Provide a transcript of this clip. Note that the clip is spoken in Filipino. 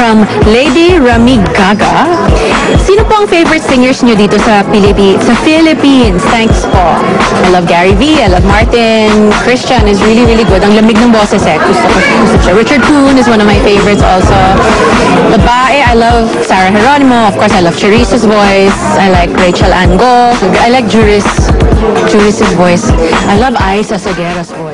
from Lady Rami Gaga. Sino po ang favorite singers niyo dito sa Philippines? Thanks po. I love Gary V, I love Martin. Christian is really, really good. Ang lamig ng boses eh. Gusto ko siya. Richard Poon is one of my favorites also. Babae, I love Sarah Geronimo. Of course, I love Charissa's voice. I like Rachel Ango. I like Juris's voice. I love Aiza Seguera's voice.